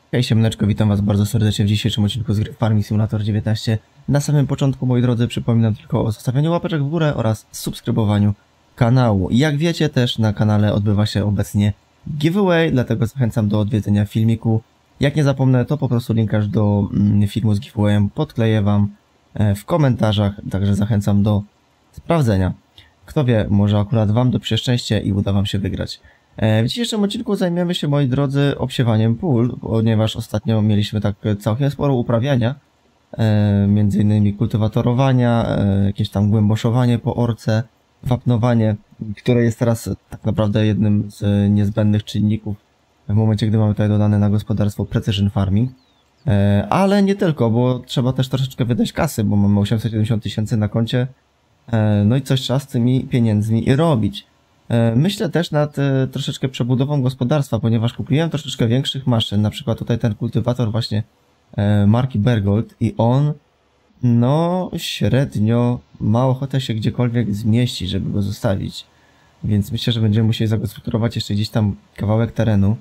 Hej siemaneczko, witam was bardzo serdecznie w dzisiejszym odcinku z gry Farming Simulator 19. Na samym początku, moi drodzy, przypominam tylko o zostawianiu łapeczek w górę oraz subskrybowaniu kanału. Jak wiecie, też na kanale odbywa się obecnie giveaway, dlatego zachęcam do odwiedzenia filmiku. Jak nie zapomnę, to po prostu linkarz do filmu z giveawayem podkleję wam w komentarzach, także zachęcam do sprawdzenia. Kto wie, może akurat wam doprze szczęście i uda wam się wygrać. W dzisiejszym odcinku zajmiemy się, moi drodzy, obsiewaniem pól, ponieważ ostatnio mieliśmy tak całkiem sporo uprawiania, między innymi kultywatorowania, jakieś tam głęboszowanie po orce, wapnowanie, które jest teraz tak naprawdę jednym z niezbędnych czynników w momencie, gdy mamy tutaj dodane na gospodarstwo Precision Farming. Ale nie tylko, bo trzeba też troszeczkę wydać kasy, bo mamy 870 000 na koncie, no i coś trzeba z tymi pieniędzmi robić. Myślę też nad troszeczkę przebudową gospodarstwa, ponieważ kupiłem troszeczkę większych maszyn, na przykład tutaj ten kultywator właśnie marki Bergold i on no średnio ma ochotę się gdziekolwiek zmieścić, żeby go zostawić, więc myślę, że będziemy musieli zagospodarować jeszcze gdzieś tam kawałek terenu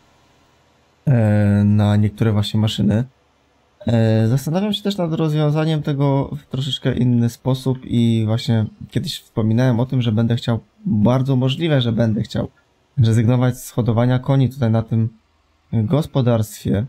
na niektóre właśnie maszyny. Zastanawiam się też nad rozwiązaniem tego w troszeczkę inny sposób i właśnie kiedyś wspominałem o tym, że będę chciał, bardzo możliwe, że będę chciał rezygnować z hodowania koni tutaj na tym gospodarstwie.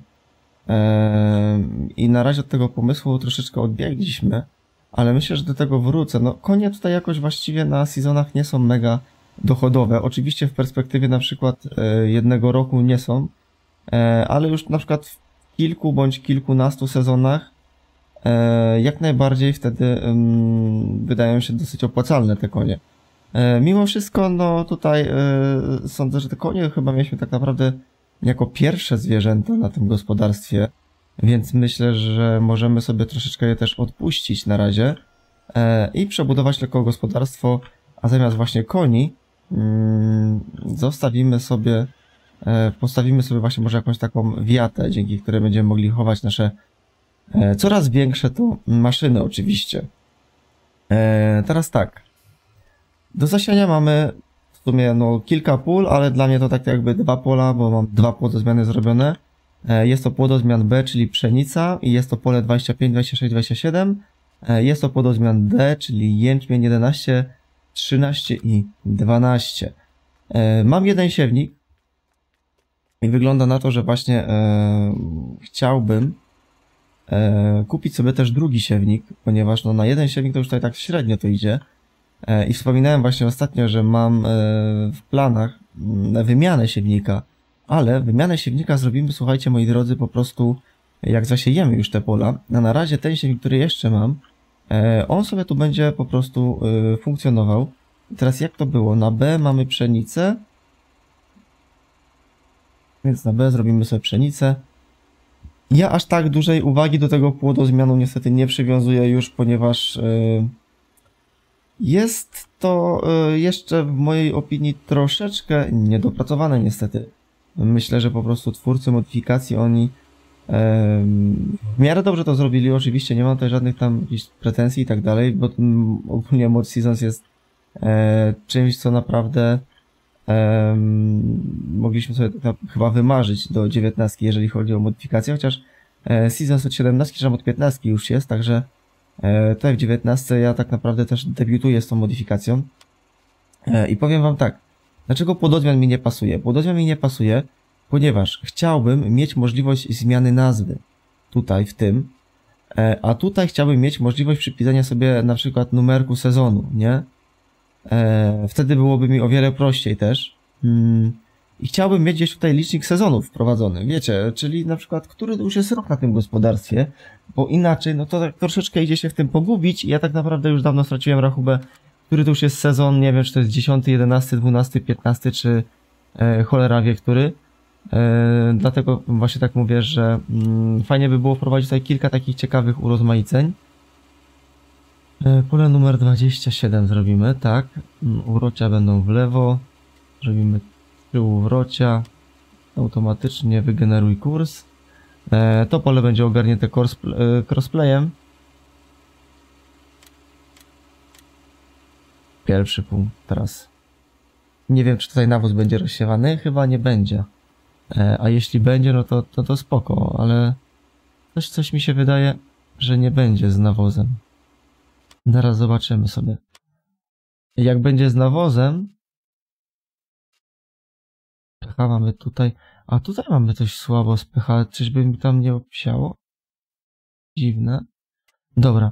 I na razie od tego pomysłu troszeczkę odbiegliśmy, ale myślę, że do tego wrócę. No konie tutaj jakoś właściwie na sezonach nie są mega dochodowe. Oczywiście w perspektywie na przykład jednego roku nie są, ale już na przykład w kilku bądź kilkunastu sezonach jak najbardziej wtedy wydają się dosyć opłacalne te konie. Mimo wszystko, no tutaj sądzę, że te konie chyba mieliśmy tak naprawdę jako pierwsze zwierzęta na tym gospodarstwie, więc myślę, że możemy sobie troszeczkę je też odpuścić na razie i przebudować tylko gospodarstwo, a zamiast właśnie koni postawimy sobie właśnie może jakąś taką wiatę, dzięki której będziemy mogli chować nasze coraz większe to maszyny oczywiście. Teraz tak. Do zasiania mamy w sumie no kilka pól, ale dla mnie to tak jakby dwa pola, bo mam dwa płodozmiany zrobione. Jest to płodozmian B, czyli pszenica i jest to pole 25, 26, 27. Jest to płodozmian D, czyli jęczmień 11, 13 i 12. Mam jeden siewnik i wygląda na to, że właśnie chciałbym kupić sobie też drugi siewnik, ponieważ no na jeden siewnik to już tutaj tak średnio to idzie. I wspominałem właśnie ostatnio, że mam w planach wymianę siewnika, ale wymianę siewnika zrobimy, słuchajcie moi drodzy, po prostu jak zasiejemy już te pola. A na razie ten siewnik, który jeszcze mam, on sobie tu będzie po prostu funkcjonował. I teraz jak to było? Na B mamy pszenicę, więc na B zrobimy sobie pszenicę. Ja aż tak dużej uwagi do tego płodozmianu niestety nie przywiązuję już, ponieważ jest to jeszcze w mojej opinii troszeczkę niedopracowane niestety. Myślę, że po prostu twórcy modyfikacji oni w miarę dobrze to zrobili, oczywiście nie mam tutaj żadnych tam jakichś pretensji i tak dalej, bo ogólnie Mod Seasons jest czymś, co naprawdę mogliśmy sobie tak chyba wymarzyć do 19, jeżeli chodzi o modyfikację, chociaż Seasons od 17 czy od 15 już jest, także tutaj w 19 ja tak naprawdę też debiutuję z tą modyfikacją. I powiem wam tak, dlaczego płodozmian mi nie pasuje? Płodozmian mi nie pasuje, ponieważ chciałbym mieć możliwość zmiany nazwy tutaj w tym, a tutaj chciałbym mieć możliwość przypisania sobie na przykład numerku sezonu, nie? Wtedy byłoby mi o wiele prościej też. I chciałbym mieć gdzieś tutaj licznik sezonów wprowadzony, wiecie, czyli na przykład, który to już jest rok na tym gospodarstwie, bo inaczej, no to tak troszeczkę idzie się w tym pogubić i ja tak naprawdę już dawno straciłem rachubę, który to już jest sezon, nie wiem, czy to jest 10, 11, 12, 15, czy cholera wie który. Dlatego właśnie tak mówię, że fajnie by było wprowadzić tutaj kilka takich ciekawych urozmaiceń. Pole numer 27 zrobimy, tak. Urocia będą w lewo. Zrobimy tyłu wrocia. Automatycznie wygeneruj kurs. To pole będzie ogarnięte crossplayem. Pierwszy punkt teraz. Nie wiem, czy tutaj nawóz będzie rozsiewany. Chyba nie będzie. A jeśli będzie, no to spoko, ale coś mi się wydaje, że nie będzie z nawozem. Zaraz zobaczymy sobie. Jak będzie z nawozem, pH mamy tutaj, a tutaj mamy coś słabo z pH, czyżby mi tam nie obsiało? Dziwne. Dobra.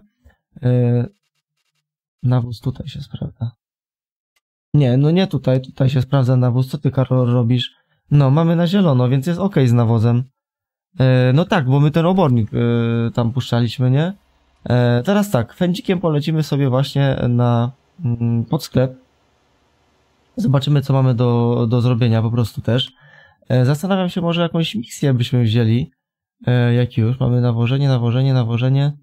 Nawóz tutaj się sprawdza. Nie, no nie tutaj, tutaj się sprawdza nawóz. Co ty, Karol, robisz? No, mamy na zielono, więc jest ok z nawozem. No tak, bo my ten obornik tam puszczaliśmy, nie? Teraz tak, fędzikiem polecimy sobie właśnie pod sklep. Zobaczymy, co mamy do zrobienia po prostu też. Zastanawiam się, może jakąś miksję byśmy wzięli. Jak już, mamy nawożenie.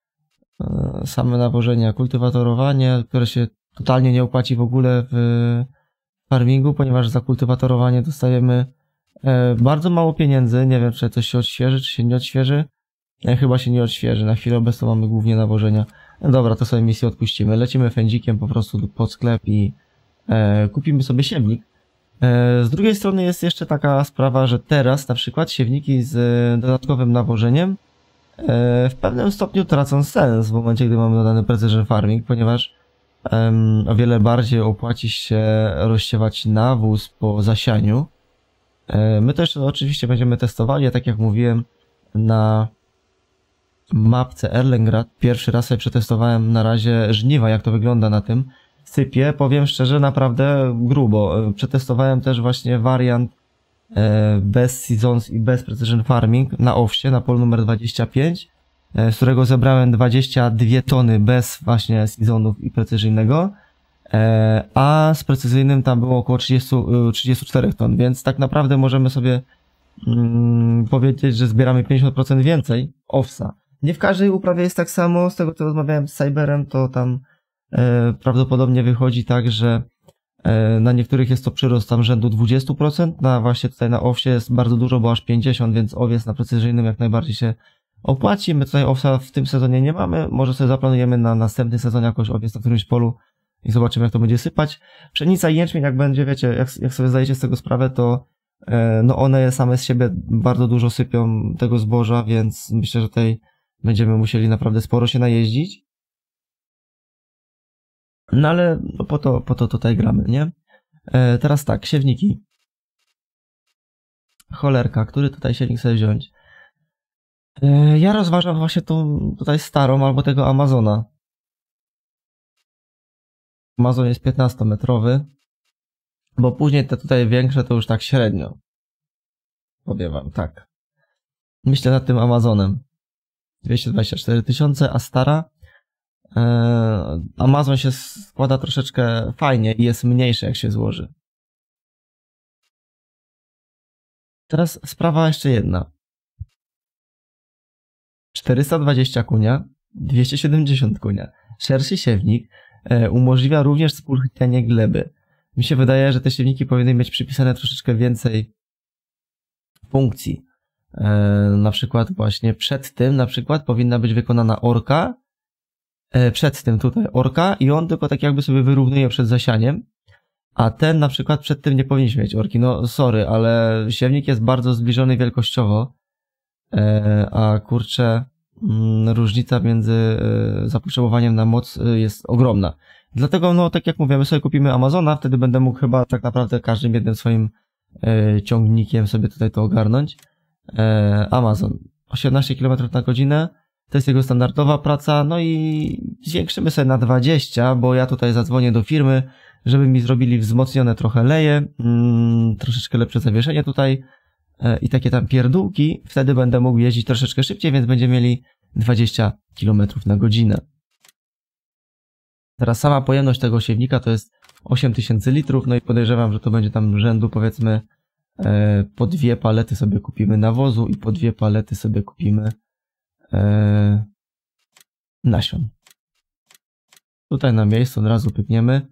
Same nawożenia, kultywatorowanie, które się totalnie nie opłaci w ogóle w farmingu, ponieważ za kultywatorowanie dostajemy bardzo mało pieniędzy. Nie wiem, czy coś się odświeży, czy się nie odświeży. Chyba się nie odświeży. Na chwilę obecną mamy głównie nawożenia. No dobra, to sobie misję odpuścimy. Lecimy fędzikiem po prostu pod sklep i kupimy sobie siewnik. Z drugiej strony jest jeszcze taka sprawa, że teraz na przykład siewniki z dodatkowym nawożeniem w pewnym stopniu tracą sens w momencie, gdy mamy dodany precision farming, ponieważ o wiele bardziej opłaci się rozsiewać nawóz po zasianiu. My też oczywiście będziemy testowali, a tak jak mówiłem, na mapce Erlengrad pierwszy raz sobie przetestowałem na razie żniwa, jak to wygląda na tym sypie. Powiem szczerze, naprawdę grubo. Przetestowałem też właśnie wariant bez Seasons i bez Precision Farming na owsie, na polu numer 25, z którego zebrałem 22 tony bez właśnie Seasonów i precyzyjnego, a z precyzyjnym tam było około 34 ton, więc tak naprawdę możemy sobie powiedzieć, że zbieramy 50% więcej owsa. Nie w każdej uprawie jest tak samo, z tego co rozmawiałem z Cyberem, to tam prawdopodobnie wychodzi tak, że na niektórych jest to przyrost tam rzędu 20%, na właśnie tutaj na owsie jest bardzo dużo, bo aż 50%, więc owiec na precyzyjnym jak najbardziej się opłaci. My tutaj owsa w tym sezonie nie mamy, może sobie zaplanujemy na następny sezon jakoś owiec na którymś polu i zobaczymy, jak to będzie sypać. Pszenica i jęczmień, jak będzie, wiecie, jak sobie zdajecie z tego sprawę, to no one same z siebie bardzo dużo sypią tego zboża, więc myślę, że tutaj będziemy musieli naprawdę sporo się najeździć. No ale no po to tutaj gramy, nie? Teraz tak, siewniki. Cholerka, który tutaj siewnik sobie wziąć? Ja rozważam właśnie tą tutaj starą albo tego Amazona. Amazon jest 15-metrowy, bo później te tutaj większe to już tak średnio. Powiem wam, tak. Myślę nad tym Amazonem. 224 000, a stara Amazon się składa troszeczkę fajnie i jest mniejszy, jak się złoży. Teraz sprawa jeszcze jedna. 420 kunia, 270 kunia. Szerszy siewnik umożliwia również spulchnianie gleby. Mi się wydaje, że te siewniki powinny mieć przypisane troszeczkę więcej funkcji. Na przykład właśnie przed tym powinna być wykonana orka. Przed tym tutaj orka i on tylko tak jakby sobie wyrównuje przed zasianiem, a ten na przykład przed tym nie powinniśmy mieć orki. No sorry, ale siewnik jest bardzo zbliżony wielkościowo, a kurczę, różnica między zapotrzebowaniem na moc jest ogromna. Dlatego no tak jak mówię, my sobie kupimy Amazona, wtedy będę mógł chyba tak naprawdę każdym jednym swoim ciągnikiem sobie tutaj to ogarnąć. Amazon 18 km na godzinę. To jest jego standardowa praca, no i zwiększymy sobie na 20, bo ja tutaj zadzwonię do firmy, żeby mi zrobili wzmocnione trochę leje, troszeczkę lepsze zawieszenie tutaj i takie tam pierdółki. Wtedy będę mógł jeździć troszeczkę szybciej, więc będziemy mieli 20 km na godzinę. Teraz sama pojemność tego siewnika to jest 8000 litrów, no i podejrzewam, że to będzie tam rzędu powiedzmy po 2 palety sobie kupimy nawozu i po 2 palety sobie kupimy nasion. Tutaj na miejscu od razu pykniemy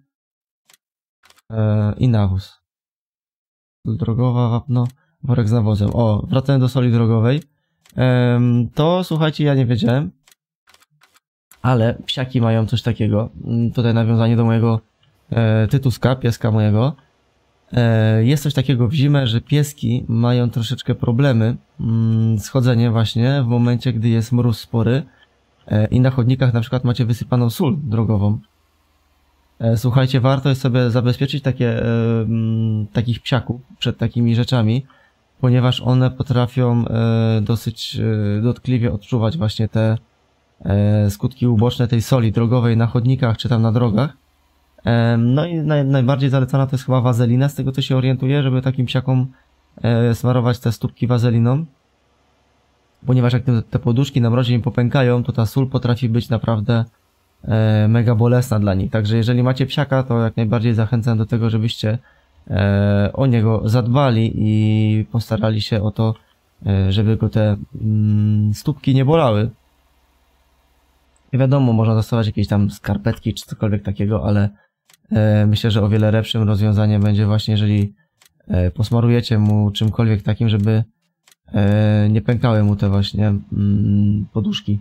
i nawóz. Sól drogowa, wapno, worek z nawozem. O, wracając do soli drogowej. To słuchajcie, ja nie wiedziałem, ale psiaki mają coś takiego. Tutaj nawiązanie do mojego Tytuska, pieska mojego. Jest coś takiego w zimę, że pieski mają troszeczkę problemy z chodzeniem właśnie w momencie, gdy jest mróz spory i na chodnikach na przykład macie wysypaną sól drogową. Słuchajcie, warto jest sobie zabezpieczyć takich psiaków przed takimi rzeczami, ponieważ one potrafią dosyć dotkliwie odczuwać właśnie te skutki uboczne tej soli drogowej na chodnikach czy tam na drogach. No i najbardziej zalecana to jest chyba wazelina, z tego co się orientuję, żeby takim psiakom smarować te stópki wazeliną. Ponieważ jak te poduszki na mrozie im popękają, to ta sól potrafi być naprawdę mega bolesna dla nich. Także jeżeli macie psiaka, to jak najbardziej zachęcam do tego, żebyście o niego zadbali i postarali się o to, żeby go te stópki nie bolały. Wiadomo, można zastosować jakieś tam skarpetki czy cokolwiek takiego, ale myślę, że o wiele lepszym rozwiązaniem będzie właśnie, jeżeli posmarujecie mu czymkolwiek takim, żeby nie pękały mu te właśnie poduszki.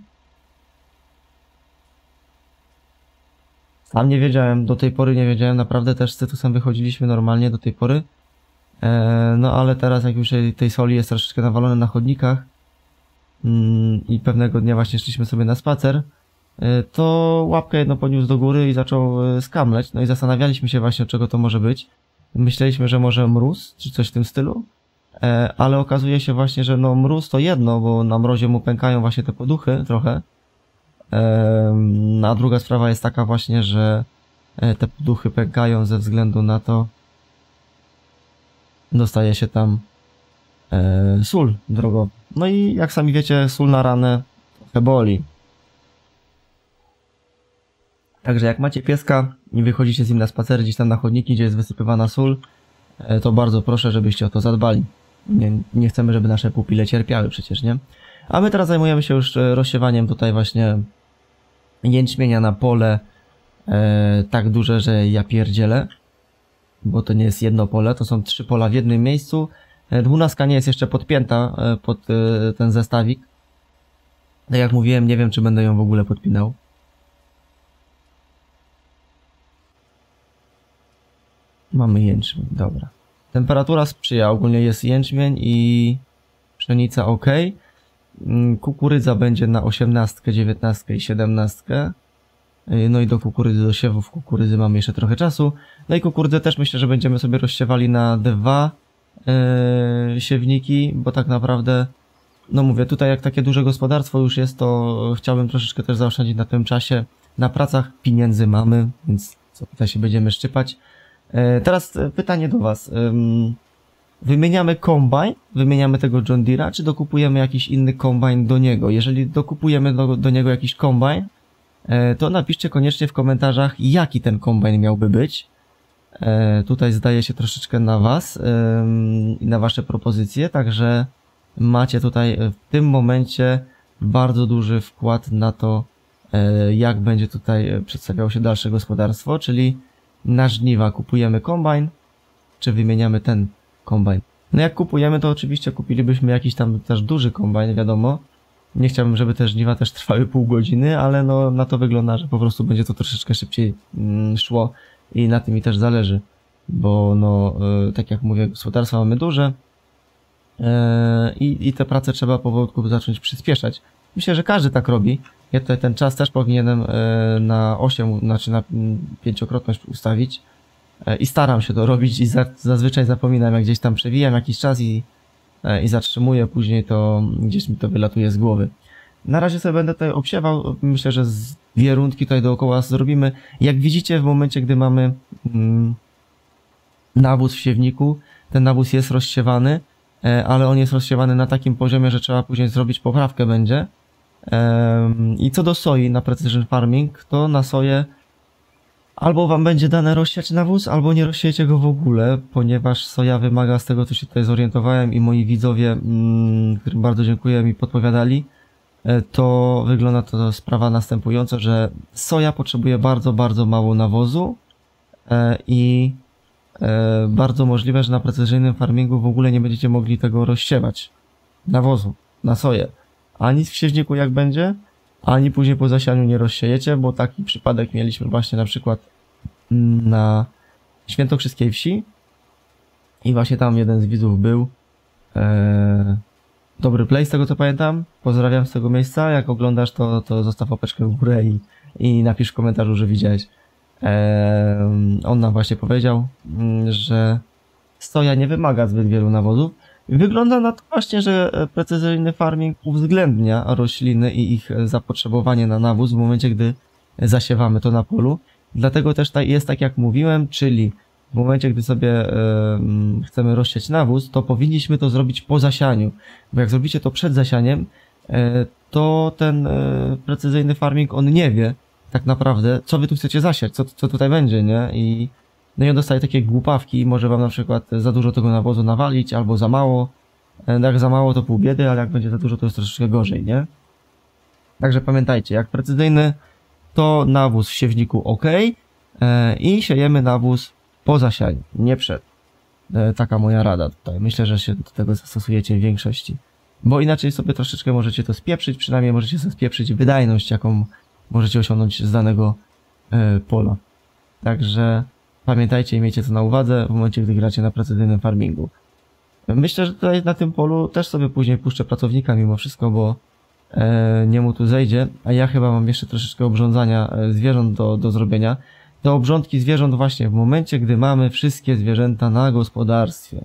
Sam nie wiedziałem, do tej pory nie wiedziałem, naprawdę też z cytusem wychodziliśmy normalnie do tej pory. No ale teraz jak już tej soli jest troszeczkę nawalone na chodnikach i pewnego dnia właśnie szliśmy sobie na spacer, to łapkę jedno podniósł do góry i zaczął skamleć. No i zastanawialiśmy się właśnie, od czego to może być. Myśleliśmy, że może mróz, czy coś w tym stylu. Ale okazuje się właśnie, że no mróz to jedno, bo na mrozie mu pękają właśnie te poduchy trochę. A druga sprawa jest taka właśnie, że te poduchy pękają ze względu na to, dostaje się tam sól drogowa. No i jak sami wiecie, sól na ranę trochę boli. Także jak macie pieska i wychodzicie z nim na spacer gdzieś tam na chodniki, gdzie jest wysypywana sól, to bardzo proszę, żebyście o to zadbali. Nie chcemy, żeby nasze pupile cierpiały przecież, nie? A my teraz zajmujemy się już rozsiewaniem tutaj właśnie jęczmienia na pole tak duże, że ja pierdzielę. Bo to nie jest jedno pole, to są 3 pola w jednym miejscu. 12 nie jest jeszcze podpięta pod ten zestawik. Tak jak mówiłem, nie wiem, czy będę ją w ogóle podpinał. Mamy jęczmień, dobra. Temperatura sprzyja, ogólnie jest jęczmień i pszenica ok. Kukurydza będzie na 18, 19 i 17. No i do kukurydzy, do siewów kukurydzy mamy jeszcze trochę czasu. No i kukurydzę też myślę, że będziemy sobie rozsiewali na 2 siewniki, bo tak naprawdę, no mówię, tutaj jak takie duże gospodarstwo już jest, to chciałbym troszeczkę też zaoszczędzić na tym czasie. Na pracach pieniędzy mamy, więc co tutaj się będziemy szczypać. Teraz pytanie do Was. Wymieniamy kombajn, wymieniamy tego John Deere'a, czy dokupujemy jakiś inny kombajn do niego? Jeżeli dokupujemy do niego jakiś kombajn, to napiszcie koniecznie w komentarzach, jaki ten kombajn miałby być. Tutaj zdaje się troszeczkę na Was i na Wasze propozycje, także macie tutaj w tym momencie bardzo duży wkład na to, jak będzie tutaj przedstawiało się dalsze gospodarstwo, czyli na żniwa kupujemy kombajn, czy wymieniamy ten kombajn. No jak kupujemy, to oczywiście kupilibyśmy jakiś tam też duży kombajn, wiadomo. Nie chciałbym, żeby te żniwa też trwały pół godziny, ale no na to wygląda, że po prostu będzie to troszeczkę szybciej szło i na tym mi też zależy, bo no tak jak mówię, gospodarstwa mamy duże i te prace trzeba powolutku zacząć przyspieszać. Myślę, że każdy tak robi. Ja tutaj ten czas też powinienem na 8, znaczy na 5-krotność ustawić i staram się to robić i zazwyczaj zapominam, jak gdzieś tam przewijam jakiś czas i zatrzymuję, później to gdzieś mi to wylatuje z głowy. Na razie sobie będę tutaj obsiewał, myślę, że z 2 rundki tutaj dookoła zrobimy. Jak widzicie, w momencie, gdy mamy nawóz w siewniku, ten nawóz jest rozsiewany, ale on jest rozsiewany na takim poziomie, że trzeba później zrobić poprawkę będzie. I co do soi na Precision Farming, to na soję albo wam będzie dane rozsiać nawóz, albo nie rozsiejecie go w ogóle, ponieważ soja wymaga, z tego co się tutaj zorientowałem i moi widzowie, którym bardzo dziękuję, mi podpowiadali, to wygląda to sprawa następująco, że soja potrzebuje bardzo, bardzo mało nawozu i bardzo możliwe, że na precyzyjnym farmingu w ogóle nie będziecie mogli tego rozsiewać, nawozu, na soję. Ani w siewniku jak będzie, ani później po zasianiu nie rozsiejecie, bo taki przypadek mieliśmy właśnie na przykład na Świętokrzyskiej Wsi, I właśnie tam jeden z widzów był. Dobry play z tego co pamiętam. Pozdrawiam z tego miejsca. Jak oglądasz to zostaw łapeczkę w górę i napisz w komentarzu, że widziałeś. On nam właśnie powiedział, że soja nie wymaga zbyt wielu nawozów. Wygląda na to właśnie, że precyzyjny farming uwzględnia rośliny i ich zapotrzebowanie na nawóz w momencie, gdy zasiewamy to na polu. Dlatego też jest tak jak mówiłem, czyli w momencie, gdy sobie chcemy rozsiać nawóz, to powinniśmy to zrobić po zasianiu. Bo jak zrobicie to przed zasianiem, to ten precyzyjny farming, on nie wie tak naprawdę, co wy tu chcecie zasiać, co tutaj będzie, nie? No i on dostaje takie głupawki, może wam na przykład za dużo tego nawozu nawalić, albo za mało. Jak za mało to pół biedy, ale jak będzie za dużo, to jest troszeczkę gorzej, nie? Także pamiętajcie, jak precyzyjny, to nawóz w siewniku ok i siejemy nawóz po zasianiu, nie przed. Taka moja rada tutaj. Myślę, że się do tego zastosujecie w większości. Bo inaczej sobie troszeczkę możecie to spieprzyć, przynajmniej możecie sobie spieprzyć wydajność, jaką możecie osiągnąć z danego pola. Także pamiętajcie i miejcie to na uwadze w momencie, gdy gracie na precyzyjnym farmingu. Myślę, że tutaj na tym polu też sobie później puszczę pracownika mimo wszystko, bo nie mu tu zejdzie, a ja chyba mam jeszcze troszeczkę obrządzania zwierząt do zrobienia. Te obrządki zwierząt właśnie w momencie, gdy mamy wszystkie zwierzęta na gospodarstwie.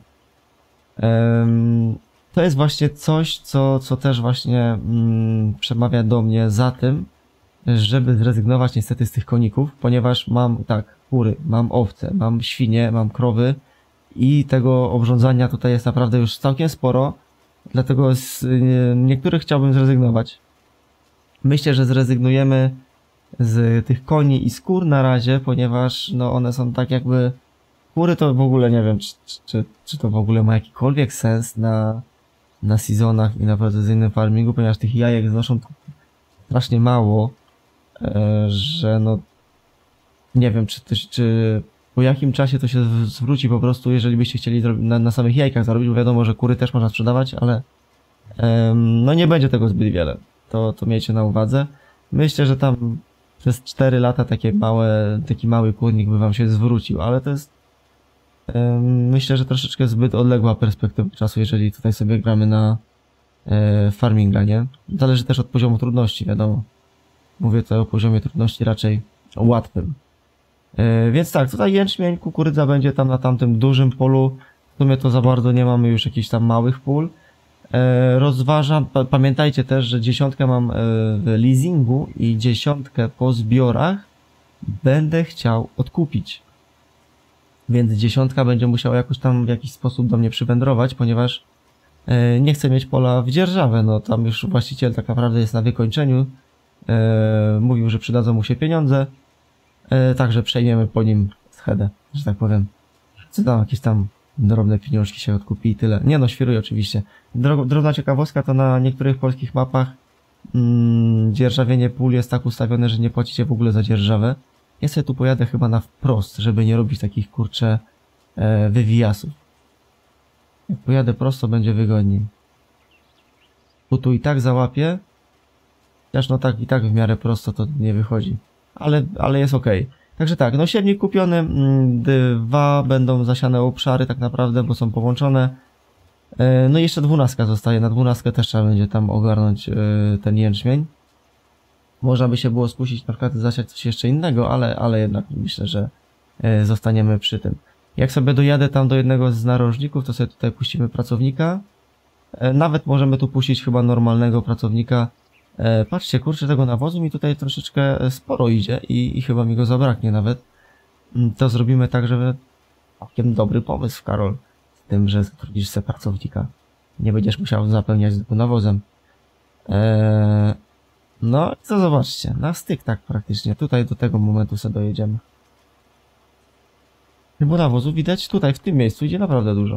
To jest właśnie coś, co też właśnie przemawia do mnie za tym, żeby zrezygnować niestety z tych koników, ponieważ mam tak, kury, mam owce, mam świnie, mam krowy i tego obrządzania tutaj jest naprawdę już całkiem sporo, dlatego z niektórych chciałbym zrezygnować. Myślę, że zrezygnujemy z tych koni i skór na razie, ponieważ no one są tak jakby... Kury to w ogóle nie wiem, czy to w ogóle ma jakikolwiek sens na sezonach i na precyzyjnym farmingu, ponieważ tych jajek znoszą strasznie mało, że no nie wiem, czy po jakim czasie to się zwróci po prostu, jeżeli byście chcieli na samych jajkach zarobić, bo wiadomo, że kury też można sprzedawać, ale no nie będzie tego zbyt wiele. To miejcie na uwadze. Myślę, że tam przez 4 lata taki mały kurnik by wam się zwrócił, ale to jest myślę, że troszeczkę zbyt odległa perspektywa czasu, jeżeli tutaj sobie gramy na farminga, nie? Zależy też od poziomu trudności, wiadomo. Mówię tutaj o poziomie trudności raczej łatwym. Więc tak, tutaj jęczmień, kukurydza będzie tam na tamtym dużym polu. W sumie to za bardzo nie mamy już jakichś tam małych pól. Rozważam, pamiętajcie też, że 10 mam w leasingu i 10 po zbiorach będę chciał odkupić. Więc 10 będzie musiała jakoś tam w jakiś sposób do mnie przywędrować, ponieważ nie chcę mieć pola w dzierżawę. No tam już właściciel tak naprawdę jest na wykończeniu. Mówił, że przydadzą mu się pieniądze. Także przejmiemy po nim schedę, że tak powiem. Co tam, jakieś tam drobne pieniążki się odkupi i tyle. Nie no, świruję oczywiście. Drobna ciekawostka to na niektórych polskich mapach dzierżawienie pól jest tak ustawione, że nie płacicie w ogóle za dzierżawę. Ja sobie tu pojadę chyba na wprost, żeby nie robić takich kurcze wywijasów. Jak pojadę prosto, będzie wygodniej. Bo tu i tak załapię. Chociaż no tak i tak w miarę prosto to nie wychodzi. Ale jest ok. Także tak, no siewnik kupiony, 2 będą zasiane obszary tak naprawdę, bo są połączone. No i jeszcze 12 zostaje, na 12 też trzeba będzie tam ogarnąć ten jęczmień. Można by się było skusić na przykład zasiać coś jeszcze innego, ale jednak myślę, że zostaniemy przy tym. Jak sobie dojadę tam do jednego z narożników, to sobie tutaj puścimy pracownika. Nawet możemy tu puścić chyba normalnego pracownika. Patrzcie, kurczę, tego nawozu mi tutaj troszeczkę sporo idzie i chyba mi go zabraknie nawet. To zrobimy tak, żeby... Całkiem dobry pomysł, Karol, z tym, że zatrudnisz sobie pracownika. Nie będziesz musiał zapełniać tego nawozem. No i co zobaczcie, na styk tak praktycznie. Tutaj do tego momentu sobie dojedziemy. Bo nawozu widać tutaj, w tym miejscu idzie naprawdę dużo.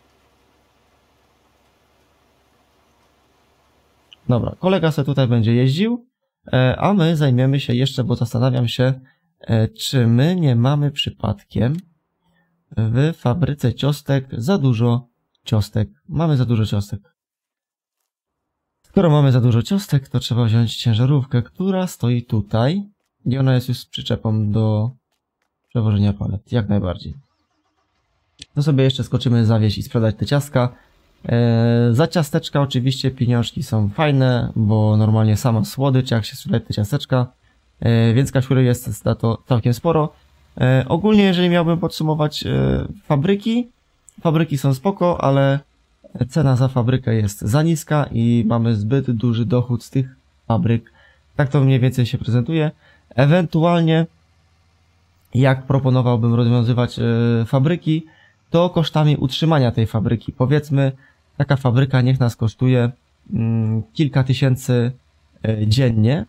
Dobra, kolega sobie tutaj będzie jeździł, a my zajmiemy się jeszcze, bo zastanawiam się, czy my nie mamy przypadkiem w fabryce ciostek za dużo ciostek. Mamy za dużo ciostek. Skoro mamy za dużo ciostek, to trzeba wziąć ciężarówkę, która stoi tutaj i ona jest już z przyczepą do przewożenia palet, jak najbardziej. to sobie jeszcze skoczymy zawieźć i sprzedać te ciastka. Za ciasteczka oczywiście pieniążki są fajne, bo normalnie sama słodycz, jak się sprzedać te ciasteczka, więc kasiury jest za to całkiem sporo. Ogólnie jeżeli miałbym podsumować fabryki są spoko, ale cena za fabrykę jest za niska i mamy zbyt duży dochód z tych fabryk. Tak to mniej więcej się prezentuje. Ewentualnie jak proponowałbym rozwiązywać fabryki, to kosztami utrzymania tej fabryki. Powiedzmy, taka fabryka niech nas kosztuje kilka tysięcy dziennie.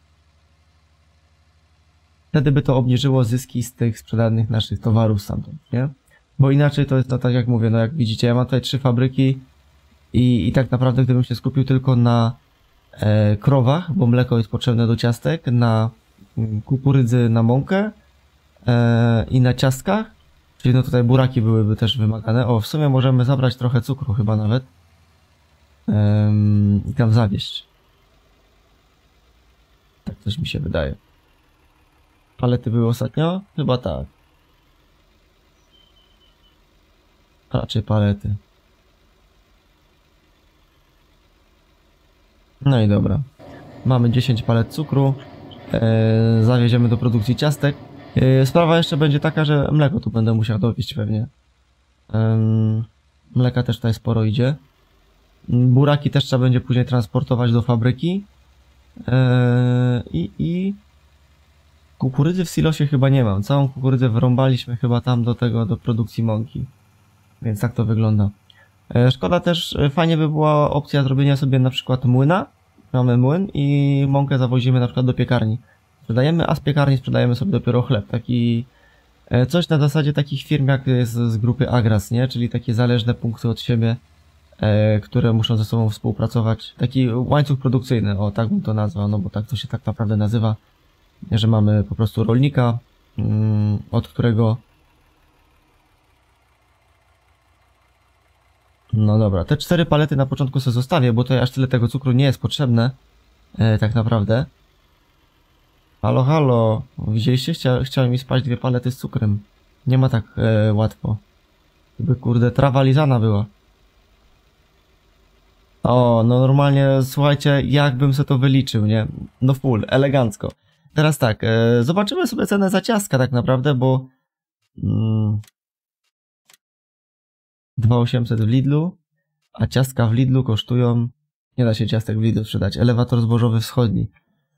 Wtedy by to obniżyło zyski z tych sprzedanych naszych towarów stamtąd, nie? Bo inaczej to jest, no tak jak mówię, no jak widzicie, ja mam tutaj 3 fabryki i tak naprawdę gdybym się skupił tylko na krowach, bo mleko jest potrzebne do ciastek, na kukurydzy, na mąkę i na ciastkach, czyli no tutaj buraki byłyby też wymagane. O, w sumie możemy zabrać trochę cukru chyba nawet i tam zawieźć. Tak coś mi się wydaje. Palety były ostatnio? Chyba tak. Raczej palety. No i dobra. Mamy 10 palet cukru. Zawieziemy do produkcji ciastek. Sprawa jeszcze będzie taka, że mleko tu będę musiał dowieźć pewnie. Mleka też tutaj sporo idzie. Buraki też trzeba będzie później transportować do fabryki. I kukurydzy w silosie chyba nie mam. Całą kukurydzę wrąbaliśmy chyba tam do produkcji mąki. Więc tak to wygląda. Szkoda też, fajnie by była opcja zrobienia sobie na przykład młyna. Mamy młyn i mąkę zawozimy na przykład do piekarni. Sprzedajemy, a z piekarni sprzedajemy sobie dopiero chleb. Taki coś na zasadzie takich firm jak jest z grupy Agras, nie? Czyli takie zależne punkty od siebie, które muszą ze sobą współpracować. Taki łańcuch produkcyjny, o tak bym to nazwał, no bo tak to się tak naprawdę nazywa. Że mamy po prostu rolnika, od którego... No dobra, te 4 palety na początku sobie zostawię, bo tutaj aż tyle tego cukru nie jest potrzebne, tak naprawdę. Halo, halo, widzieliście? Chciałem mi spaść 2 palety z cukrem. Nie ma tak łatwo. Gdyby kurde trawa lizana była. O, no normalnie, słuchajcie, jakbym sobie to wyliczył, nie? No full, elegancko. Teraz tak, zobaczymy sobie cenę za ciastka tak naprawdę, bo 2800 w Lidlu, a ciastka w Lidlu kosztują, nie da się ciastek w Lidlu sprzedać, elewator zbożowy wschodni.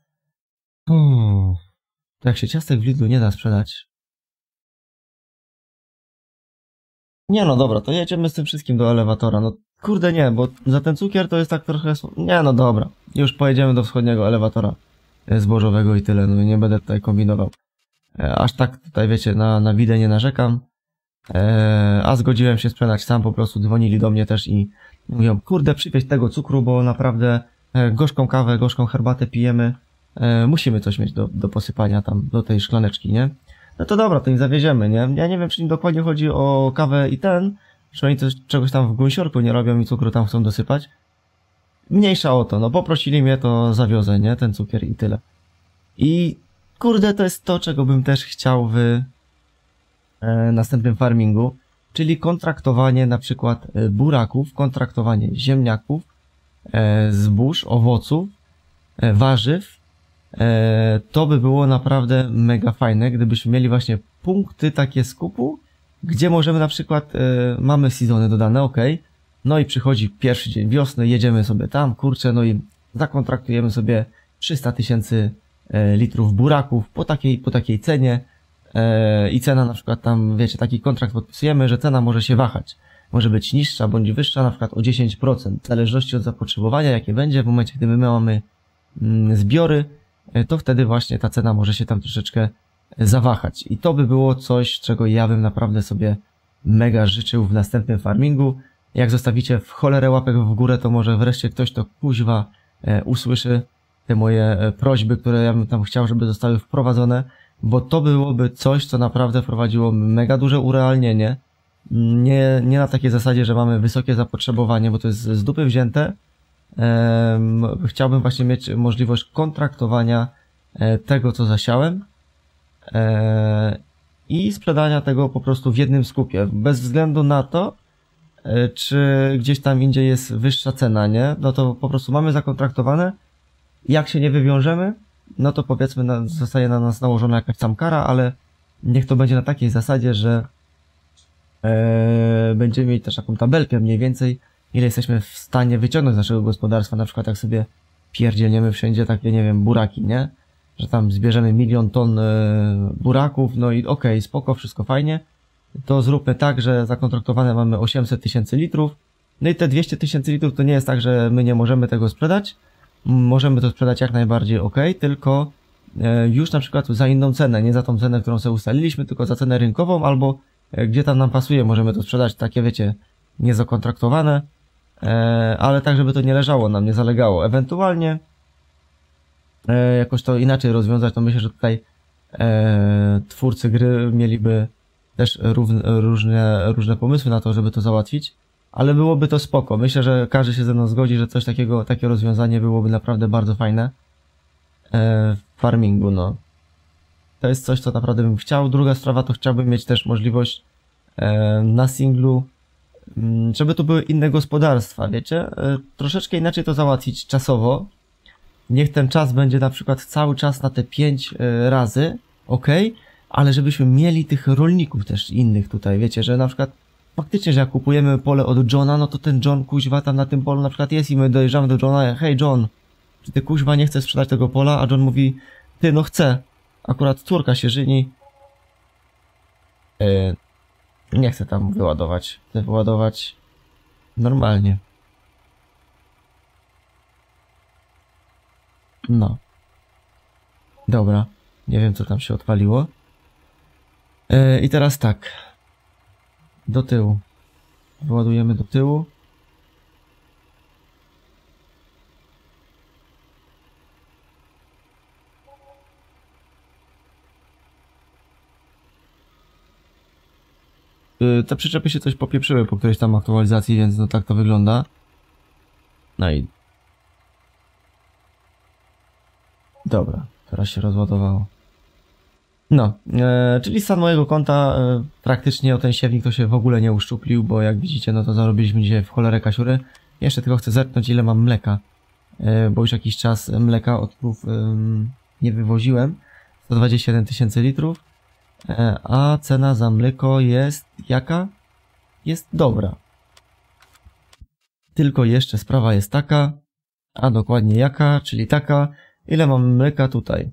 To jak się ciastek w Lidlu nie da sprzedać. Nie no dobra, to jedziemy z tym wszystkim do elewatora, no kurde nie, bo za ten cukier to jest tak trochę... Nie no dobra, już pojedziemy do wschodniego elewatora zbożowego i tyle, no nie będę tutaj kombinował. Aż tak tutaj wiecie, na widę nie narzekam. A zgodziłem się sprzedać sam, po prostu dzwonili do mnie też i mówią, kurde przywieź tego cukru, bo naprawdę gorzką kawę, gorzką herbatę pijemy, musimy coś mieć do posypania tam, do tej szklaneczki, nie? No to dobra, to im zawieziemy, nie? Ja nie wiem, czy im dokładnie chodzi o kawę i czy oni czegoś tam w gąsiorku nie robią i cukru tam chcą dosypać. Mniejsza o to, no poprosili mnie, to zawiozę, nie? Ten cukier i tyle. I kurde, to jest to, czego bym też chciał w następnym farmingu, czyli kontraktowanie na przykład buraków, kontraktowanie ziemniaków, zbóż, owoców, warzyw. To by było naprawdę mega fajne, gdybyśmy mieli właśnie punkty takie skupu, gdzie możemy na przykład, mamy sezony dodane, ok, no i przychodzi pierwszy dzień wiosny, jedziemy sobie tam, kurczę, no i zakontraktujemy sobie 300 000 litrów buraków po takiej cenie i cena na przykład tam, wiecie, taki kontrakt podpisujemy, że cena może się wahać. Może być niższa bądź wyższa, na przykład o 10%, w zależności od zapotrzebowania, jakie będzie. W momencie, gdy my mamy zbiory, to wtedy właśnie ta cena może się tam troszeczkę zawahać. I to by było coś, czego ja bym naprawdę sobie mega życzył w następnym farmingu. Jak zostawicie w cholerę łapek w górę, to może wreszcie ktoś to kuźwa usłyszy te moje prośby, które ja bym tam chciał, żeby zostały wprowadzone, bo to byłoby coś, co naprawdę wprowadziło mega duże urealnienie. Nie na takiej zasadzie, że mamy wysokie zapotrzebowanie, bo to jest z dupy wzięte. Chciałbym właśnie mieć możliwość kontraktowania tego, co zasiałem i sprzedania tego po prostu w jednym skupie, bez względu na to, czy gdzieś tam indziej jest wyższa cena, nie? No to po prostu mamy zakontraktowane, jak się nie wywiążemy, no to powiedzmy zostaje na nas nałożona jakaś tam kara, ale niech to będzie na takiej zasadzie, że będziemy mieć też taką tabelkę mniej więcej, ile jesteśmy w stanie wyciągnąć z naszego gospodarstwa, na przykład jak sobie pierdzielniemy wszędzie takie, nie wiem, buraki, nie? Że tam zbierzemy 1 000 000 ton buraków, no i okej, spoko, wszystko fajnie, to zróbmy tak, że zakontraktowane mamy 800 000 litrów, no i te 200 000 litrów to nie jest tak, że my nie możemy tego sprzedać, możemy to sprzedać jak najbardziej tylko już na przykład za inną cenę, nie za tą cenę, którą sobie ustaliliśmy, tylko za cenę rynkową, albo gdzie tam nam pasuje, możemy to sprzedać takie, wiecie, niezakontraktowane, ale tak, żeby to nie leżało nam, nie zalegało. Ewentualnie jakoś to inaczej rozwiązać, to myślę, że tutaj twórcy gry mieliby też różne pomysły na to, żeby to załatwić, ale byłoby to spoko. Myślę, że każdy się ze mną zgodzi, że coś takiego, takie rozwiązanie byłoby naprawdę bardzo fajne w farmingu, no. To jest coś, co naprawdę bym chciał. Druga sprawa, to chciałbym mieć też możliwość na singlu, żeby tu były inne gospodarstwa, wiecie? Troszeczkę inaczej to załatwić czasowo. Niech ten czas będzie na przykład cały czas na te 5 razy, ok, ale żebyśmy mieli tych rolników też innych tutaj, wiecie, że na przykład faktycznie, że jak kupujemy pole od Johna, no to ten John kuźwa tam na tym polu na przykład jest i my dojeżdżamy do Johna, hej John, czy ty kuźwa nie chcesz sprzedać tego pola, a John mówi, ty no chcę, akurat córka się żeni, nie chcę tam wyładować, chcę wyładować normalnie. No. Dobra. Nie wiem, co tam się odpaliło. I teraz tak. Do tyłu. Wyładujemy do tyłu. Te przyczepy się coś popieprzyły po którejś tam aktualizacji, więc no tak to wygląda. No i... Dobra, teraz się rozładowało. No, czyli stan mojego konta praktycznie o ten siewnik to się w ogóle nie uszczuplił, bo jak widzicie, no to zarobiliśmy dzisiaj w cholerę kasiury. Jeszcze tylko chcę zerknąć, ile mam mleka, bo już jakiś czas mleka od krów nie wywoziłem. 127 000 litrów, a cena za mleko jest jaka? Jest dobra. Tylko jeszcze sprawa jest taka, a dokładnie jaka, czyli taka, ile mam mleka tutaj.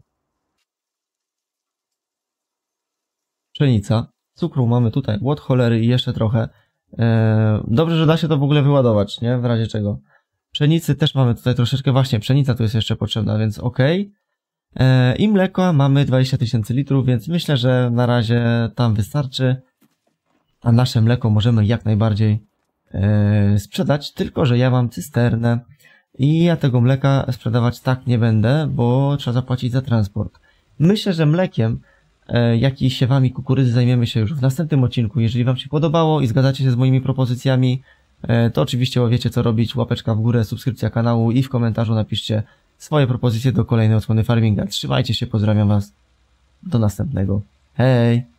Pszenica, cukru mamy tutaj, od cholery i jeszcze trochę. Dobrze, że da się to w ogóle wyładować, nie? W razie czego. Pszenicy też mamy tutaj troszeczkę, właśnie pszenica tu jest jeszcze potrzebna, więc ok. I mleka mamy 20 000 litrów, więc myślę, że na razie tam wystarczy. A nasze mleko możemy jak najbardziej sprzedać, tylko że ja mam cysternę i ja tego mleka sprzedawać tak nie będę, bo trzeba zapłacić za transport. Myślę, że mlekiem, jak i siewami kukurydzy zajmiemy się już w następnym odcinku. Jeżeli wam się podobało i zgadzacie się z moimi propozycjami, to oczywiście wiecie co robić, łapeczka w górę, subskrypcja kanału i w komentarzu napiszcie swoje propozycje do kolejnej odsłony farminga. Trzymajcie się, pozdrawiam was, do następnego. Hej!